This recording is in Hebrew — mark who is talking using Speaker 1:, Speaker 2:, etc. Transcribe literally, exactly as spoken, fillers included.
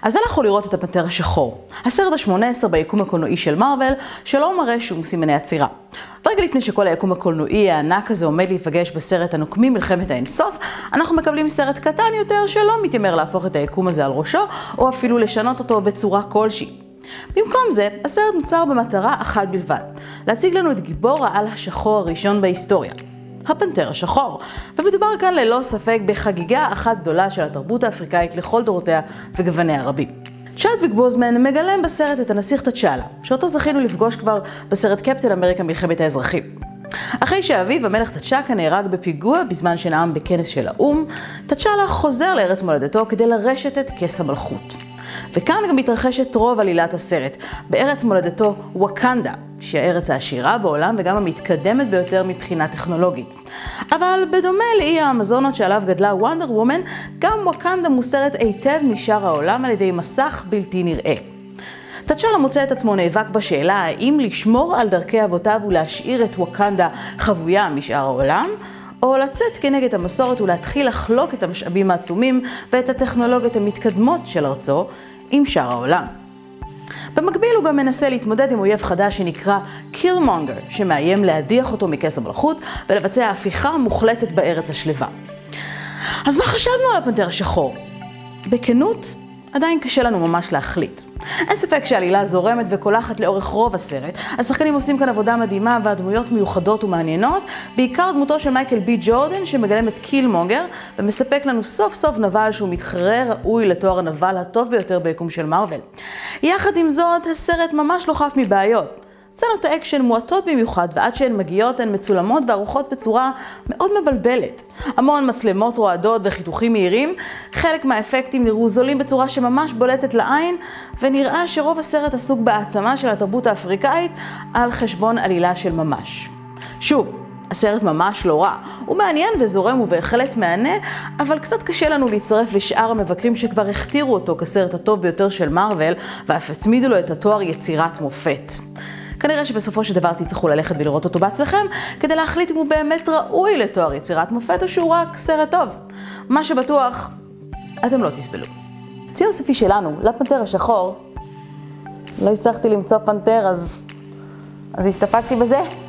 Speaker 1: אז הלכנו לראות את הפנתר השחור, הסרט ה-שמונה עשרה ביקום הקולנועי של מארוול, שלא מראה שום סימני עצירה. ורגע לפני שכל היקום הקולנועי הענק הזה עומד להיפגש בסרט הנוקמים מלחמת האינסוף, אנחנו מקבלים סרט קטן יותר שלא מתיימר להפוך את היקום הזה על ראשו, או אפילו לשנות אותו בצורה כלשהי. במקום זה, הסרט נוצר במטרה אחת בלבד, להציג לנו את גיבור העל השחור הראשון בהיסטוריה, הפנתר השחור. ומדובר כאן ללא ספק בחגיגה אחת גדולה של התרבות האפריקאית לכל דורותיה וגווניה הרבים. צ'אדוויק בוזמן מגלם בסרט את הנסיך תצ'אלה, שאותו זכינו לפגוש כבר בסרט קפטן אמריקה מלחמת האזרחים. אחרי שאביו, המלך תצ'אקה, נהרג בפיגוע בזמן שנאם בכנס של האום, תצ'אלה חוזר לארץ מולדתו כדי לרשת את כס המלכות. וכאן גם מתרחשת רוב עלילת הסרט, בארץ מולדתו ווקנדה, שהיא הארץ העשירה בעולם וגם המתקדמת ביותר מבחינה טכנולוגית. אבל בדומה לאי האמזונות שעליו גדלה וונדר וומן, גם ווקנדה מוסתרת היטב משאר העולם על ידי מסך בלתי נראה. תצ'אלה מוצא את עצמו נאבק בשאלה האם לשמור על דרכי אבותיו ולהשאיר את ווקנדה חבויה משאר העולם, או לצאת כנגד המסורת ולהתחיל לחלוק את המשאבים העצומים ואת הטכנולוגיות המתקדמות של ארצו עם שאר העולם. במקביל הוא גם מנסה להתמודד עם אויב חדש שנקרא קילמונגר, שמאיים להדיח אותו מכס המלכות ולבצע הפיכה מוחלטת בארץ השלווה. אז מה חשבנו על הפנתר השחור? בכנות, עדיין קשה לנו ממש להחליט. אין ספק שהעלילה זורמת וקולחת לאורך רוב הסרט. השחקנים עושים כאן עבודה מדהימה והדמויות מיוחדות ומעניינות, בעיקר דמותו של מייקל בי ג'ורדן שמגלם את קילמונגר ומספק לנו סוף סוף נבל שהוא מתחרה ראוי לתואר הנבל הטוב ביותר ביקום של מארוול. יחד עם זאת, הסרט ממש לא חף מבעיות. סצנות האקשן מועטות במיוחד, ועד שהן מגיעות הן מצולמות וערוכות בצורה מאוד מבלבלת. המון מצלמות רועדות וחיתוכים מהירים, חלק מהאפקטים נראו זולים בצורה שממש בולטת לעין, ונראה שרוב הסרט עסוק בהעצמה של התרבות האפריקאית על חשבון עלילה של ממש. שוב, הסרט ממש לא רע, הוא מעניין וזורם ובהחלט מענה, אבל קצת קשה לנו להצטרף לשאר המבקרים שכבר הכתירו אותו כסרט הטוב ביותר של מארוול, ואף הצמידו לו את התואר יצירת מופת. כנראה שבסופו של דבר תצטרכו ללכת ולראות אותו בעצמכם, כדי להחליט אם הוא באמת ראוי לתואר יצירת מופת או שהוא רק סרט טוב. מה שבטוח, אתם לא תסבלו. ציון סופי שלנו, לפנתר השחור, לא הצלחתי למצוא פנתר, אז, אז הסתפקתי בזה.